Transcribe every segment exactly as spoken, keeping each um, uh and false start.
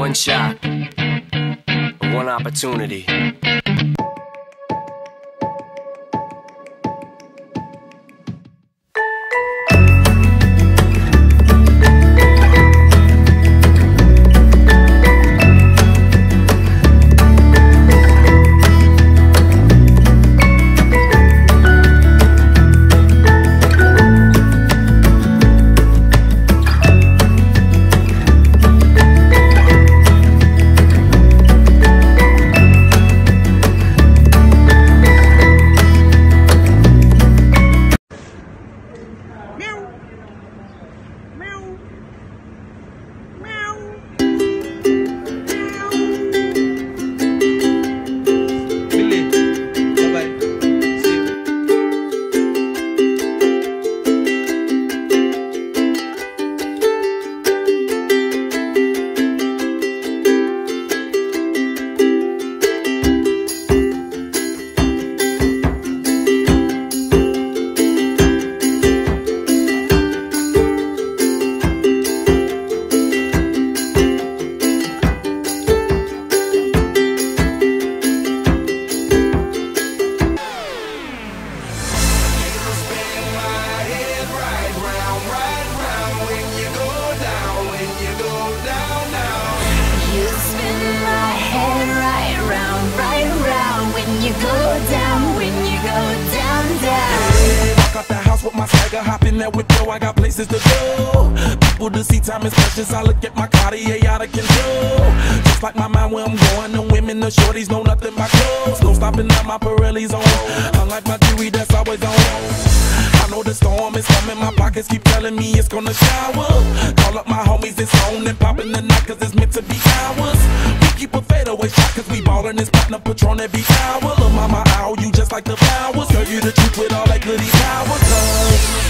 one shot, one opportunity. Hop in that whip, yo, I got places to go. People to see, time is precious. I look at my Cartier out of control. Just like my mind where I'm going. The women, the shorties know nothing but clothes. No stopping at my Pirelli's on. Unlike my jewelry that's always on. I know the storm is coming. My pockets keep telling me it's gonna shower. Call up my homies, it's on and popping the night cause it's meant to be ours. We keep a fadeaway shot cause we ballin' this platinum Patron every hour. Lil' mama, ow, you just like the flowers. Girl, you the truth with all that goody power. Cause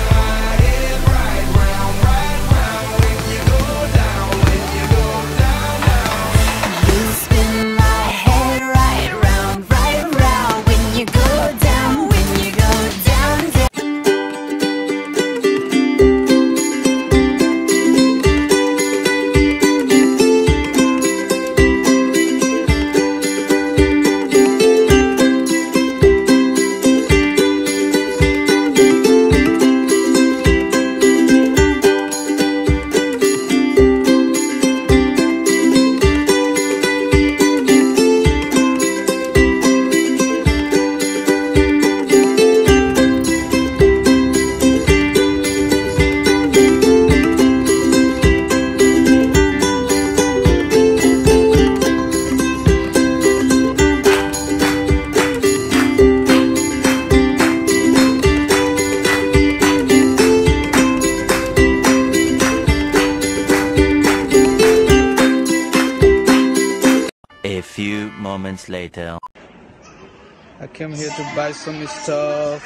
A few moments later. I came here to buy some stuff.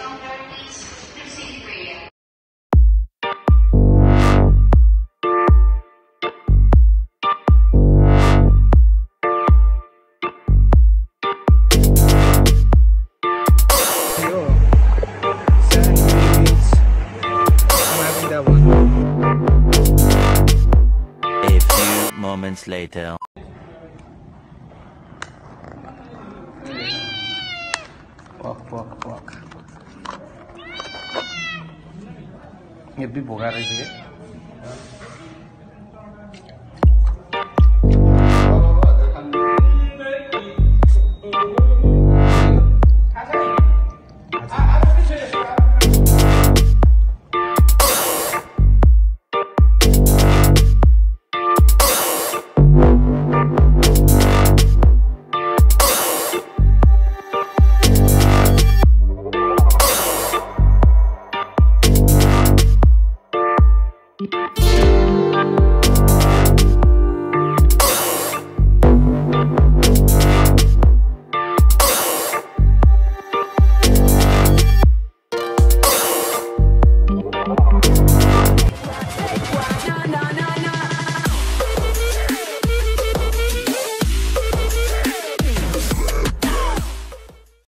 Yo, sandwich. I'm having that one. A few moments later. Walk, walk, walk. ये भी भोगा रही है.